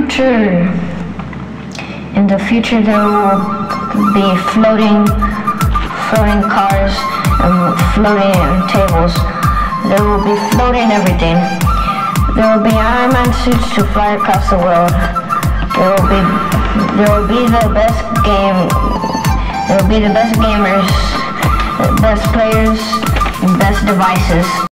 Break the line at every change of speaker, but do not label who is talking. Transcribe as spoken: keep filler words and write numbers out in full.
future, in the future there will be floating, floating cars and floating tables. There will be floating everything. There will be Iron Man suits to fly across the world. There will be, there will be the best game. There will be the best gamers, the best players, and best devices.